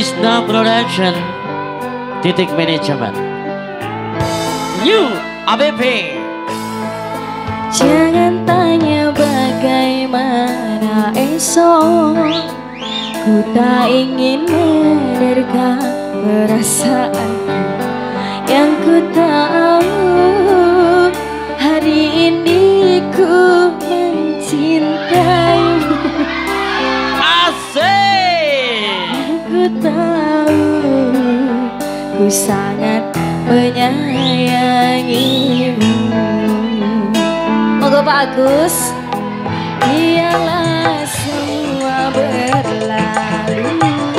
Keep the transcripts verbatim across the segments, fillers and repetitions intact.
Krishna Production, Titik Manajemen, New A B P. Jangan tanya bagaimana esok, ku tak ingin menerka perasaanku. Yang ku tahu hari ini ku mencintaimu. Asik. Ku tahu ku sangat menyayangimu. Moga Pak Agus. Biarlah semua berlalu,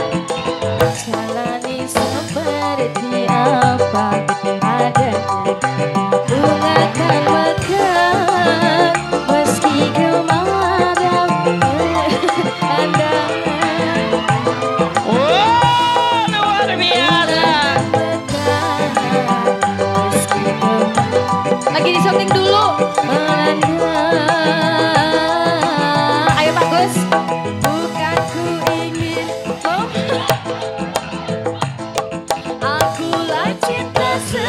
jalani seperti apa adanya. Bunga kan mekar meski kemarau melanda. Wow, luar biasa. Lagi disoting dulu. Melanda. Ayo Pak Gus. Bukan ku ingin oh. Akulah cinta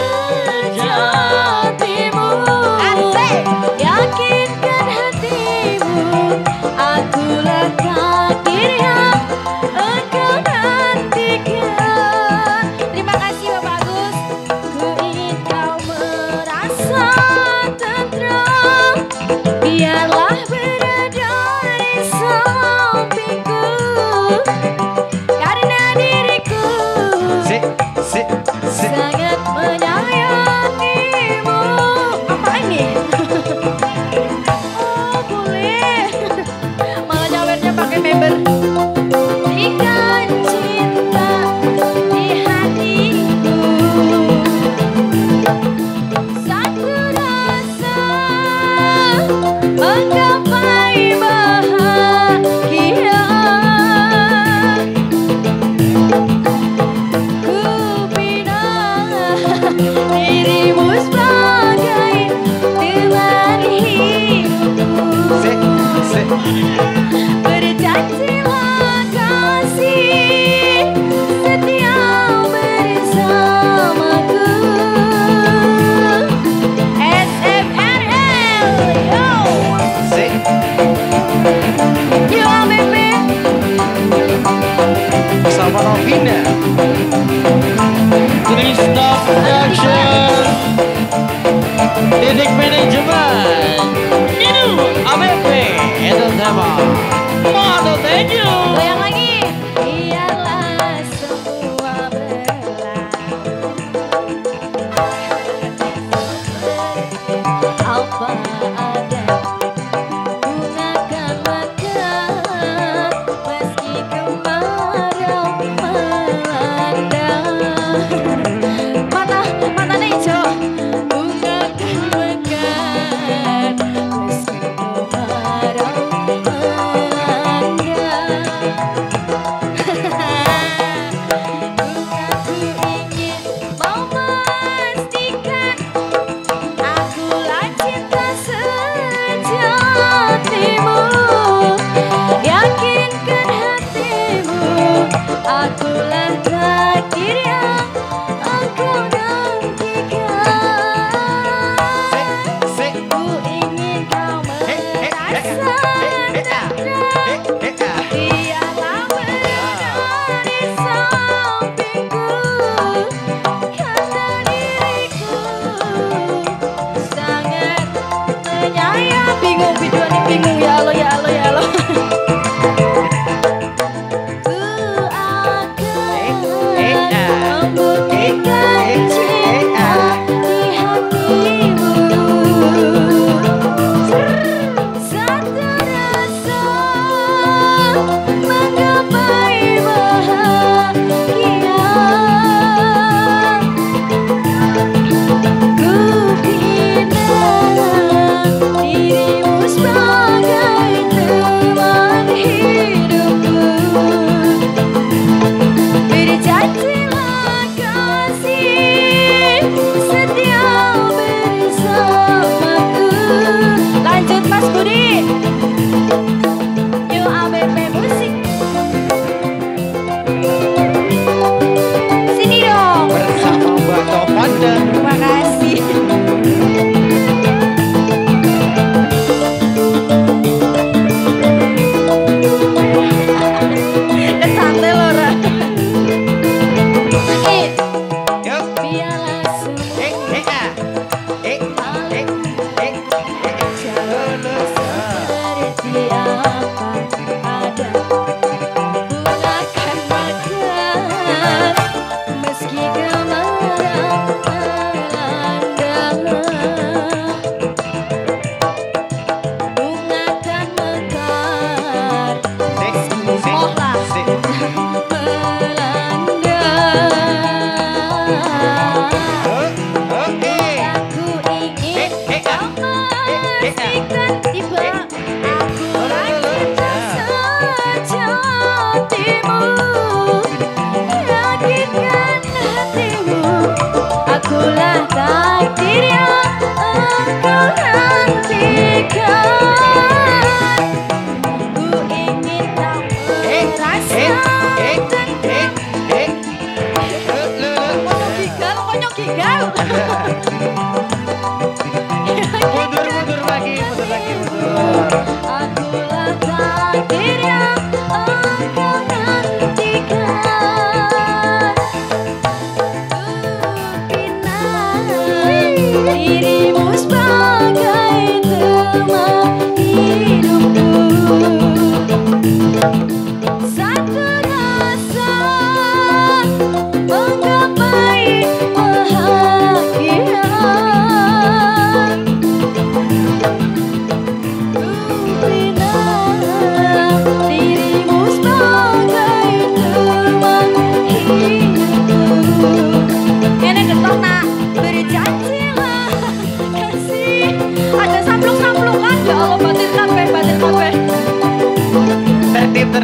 sejatimu. Asik. Yakinkan hatimu. Akulah takdir yang engkau nantikan. Terima kasih Bapak Agus. Ku ingin kau merasa tenteram. Biarlah berada di sampingku, karena diriku Sik, sik, sik. sangat menyayangimu. Apa ini? Oh boleh. Malah nyawernya pakai member. Berikan cinta di hatiku. Satu rasa menggapai bahagia. Ku bina dirimu sebagai teman hidupku. Sik, sik. Berjanjilah kasih setia bersamaku. S M R L yo. Sik. Yo A B P. Bersama Novina, Krishna Production, Titik Manajemen, New A B P. Itu tema. Moto thank you. Goyang lagi. Biarlah semua berlalu, apa ada. Bunga kan mekar meski kemarau melanda. Mata, matanya hijau. Bunga kan mekar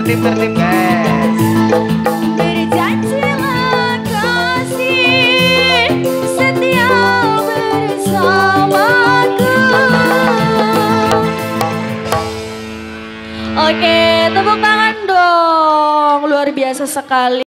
tertib tertib guys. Berjanjilah kasih setia bersamaku. Oke, tepuk tangan dong. Luar biasa sekali.